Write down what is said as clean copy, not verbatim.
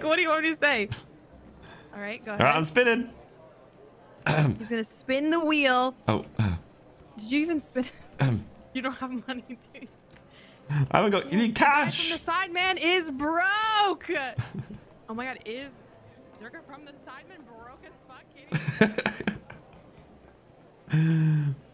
What do you want me to say? All right, go ahead. All right, I'm spinning. He's gonna spin the wheel. Oh. Did you even spin? You don't have money, do you? I haven't got. You need cash. The guy from the side man is broke. Oh my God, is Zerkaa from the Sidemen broke as fuck?